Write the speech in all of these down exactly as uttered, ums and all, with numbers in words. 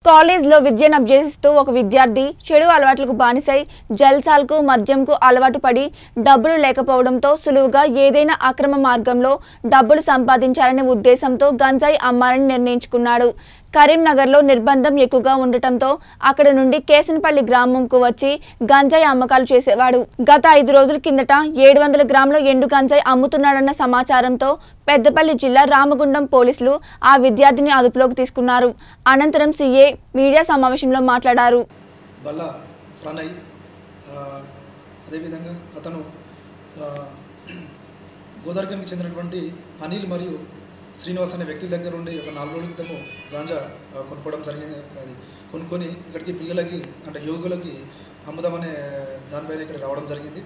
కాలేజ్లో విద్యను అభ్యసిస్తూ ఒక విద్యార్థి చెడు అలవాట్లకు బానిసై జల్సాలకు మద్యంకు అలవాటు పడి డబ్బులు లేకపోవడంతో సులువుగా ఏదైనా అక్రమ మార్గంలో డబ్బులు సంపాదించాలనే ఉద్దేశంతో గంజాయి అమ్మాలని నిర్ణయించుకున్నాడు. కరీంనగర్లో నిర్బంధం ఎక్కువగా ఉండటంతో అక్కడ నుండి కేసనపల్లి గ్రామంకు వచ్చి గంజాయి అమ్మకాలు చేసేవాడు. గత ఐదు రోజుల కిందట ఏడు వందల గ్రాముల ఎండు గంజాయి అమ్ముతున్నాడన్న సమాచారంతో పెద్దపల్లి జిల్లా రామగుండం పోలీసులు ఆ విద్యార్థిని అదుపులోకి తీసుకున్నారు. అనంతరం సీఏ మీడియా సమావేశంలో మాట్లాడారు. గోదావరికి చెందినటువంటి అనిల్ మరియు శ్రీనివాస్ అనే వ్యక్తుల దగ్గర నుండి ఒక నాలుగు రోజుల క్రితము గాంజా కొనుక్కోవడం జరిగింది. అది కొనుక్కొని ఇక్కడికి పిల్లలకి అంటే యువకులకి అమ్ముదామనే దానిపైన ఇక్కడ రావడం జరిగింది.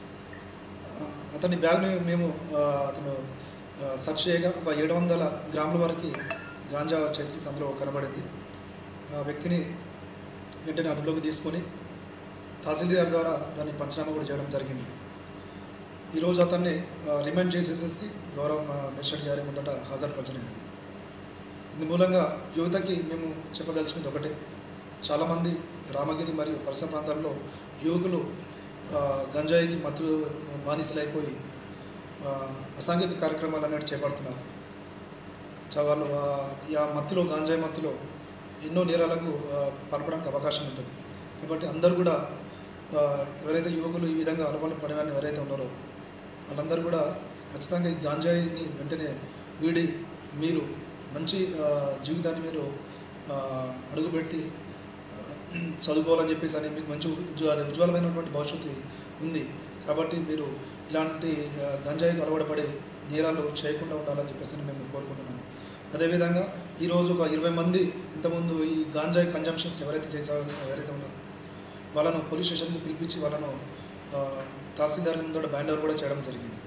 అతని బ్యాగ్ని మేము అతను సెర్చ్ చేయగా ఒక ఏడు వందల గ్రాముల వరకు గాంజా చేసి అందులో కనబడింది. ఆ వ్యక్తిని వెంటనే అదుపులోకి తీసుకొని తహసీల్దార్ ద్వారా దాన్ని పంచనామా కూడా చేయడం జరిగింది. ఈరోజు అతన్ని రిమాండ్ చేసేసేసి గౌరవ మేజిస్ట్రేట్ గారి ముందట హాజరుపరచలేనిది. ఇందు మూలంగా యువతకి మేము చెప్పదలుచుకుంది ఒకటే, చాలామంది రామగిరి మరియు పరిసర ప్రాంతాల్లో యువకులు గంజాయికి మత్తులు బానిసలైపోయి అసాంఘిక కార్యక్రమాలు అనేవి చేపడుతున్నారు. వాళ్ళు ఆ మత్తులో గంజాయి మత్తులో ఎన్నో నేరాలకు పాల్పడడానికి అవకాశం ఉంటుంది. కాబట్టి అందరూ కూడా ఎవరైతే యువకులు ఈ విధంగా అలవాటు పడేవారిని ఎవరైతే ఉన్నారో వాళ్ళందరూ కూడా ఖచ్చితంగా ఈ గాంజాయిని వెంటనే వీడి మీరు మంచి జీవితాన్ని మీరు అడుగుపెట్టి చదువుకోవాలని చెప్పేసి అని మీకు మంచి ఉజ్వలమైనటువంటి భవిష్యత్తు ఉంది. కాబట్టి మీరు ఇలాంటి గంజాయికి అలవాటుపడే నేరాలు చేయకుండా ఉండాలని చెప్పేసి మేము కోరుకుంటున్నాము. అదేవిధంగా ఈరోజు ఒక ఇరవై మంది ఇంతకుముందు ఈ గాంజాయి కన్జంప్షన్స్ ఎవరైతే చేశారో ఎవరైతే ఉన్నారో వాళ్ళను పోలీస్ స్టేషన్కి పిలిపించి వాళ్ళను తహసీల్దార్ ముందు బ్యాండ్ ఓవర్ కూడా చేయడం జరిగింది.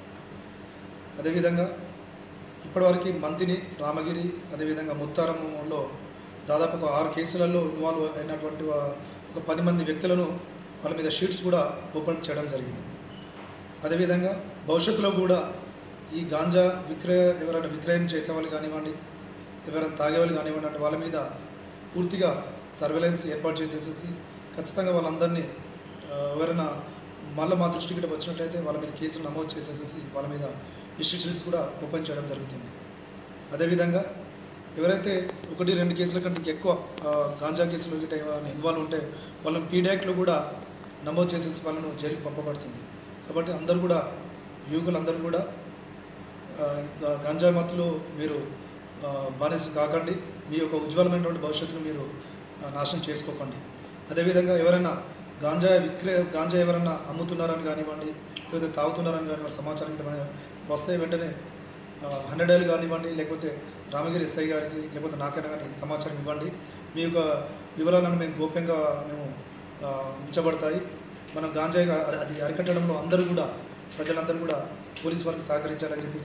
అదేవిధంగా ఇప్పటివరకు మంతిని, రామగిరి, అదేవిధంగా ముత్తారంలో దాదాపు ఒక ఆరు కేసులలో ఇన్వాల్వ్ అయినటువంటి ఒక పది మంది వ్యక్తులను వాళ్ళ మీద షీట్స్ కూడా ఓపెన్ చేయడం జరిగింది. అదేవిధంగా భవిష్యత్తులో కూడా ఈ గాంజా విక్రయ ఎవరైనా విక్రయం చేసేవాళ్ళు కానివ్వండి, ఎవరైనా తాగేవాళ్ళు కానివ్వండి, వాళ్ళ మీద పూర్తిగా సర్వేలెన్స్ ఏర్పాటు చేసేసేసి ఖచ్చితంగా వాళ్ళందరినీ ఎవరైనా మళ్ళీ మా దృష్టికి వచ్చినట్లయితే వాళ్ళ మీద కేసులు నమోదు చేసేసేసి వాళ్ళ మీద హిస్టరీ షీట్స్ కూడా ఓపెన్ చేయడం జరుగుతుంది. అదేవిధంగా ఎవరైతే ఒకటి రెండు కేసుల కంటే ఎక్కువ గాంజా కేసులు గిట్ట ఇన్వాల్వ్ ఉంటే వాళ్ళని పీడియాక్లో కూడా నమోదు చేసేసి వాళ్ళను జైలుకి పంపబడుతుంది. కాబట్టి అందరూ కూడా యువకులందరూ కూడా గాంజా మత్తులో మీరు బానిసలు కాకండి, మీ యొక్క ఉజ్వలమైనటువంటి భవిష్యత్తును మీరు నాశనం చేసుకోకండి. అదేవిధంగా ఎవరైనా గాంజా విక్రయ గాంజా ఎవరైనా అమ్ముతున్నారని కానివ్వండి, లేకపోతే తాగుతున్నారని కానివ్వండి సమాచారం వస్తే వెంటనే హండ్రెడ్ ఏళ్ళు కానివ్వండి, లేకపోతే రామగిరి ఎస్ఐ గారికి లేకపోతే నాకైనా కానీ సమాచారం ఇవ్వండి. మీ యొక్క వివరాలను మేము గోప్యంగా మేము ఉంచబడతాయి. మనం గాంజాయి అది అరికట్టడంలో అందరూ కూడా ప్రజలందరూ కూడా పోలీసు వారికి సహకరించాలని చెప్పి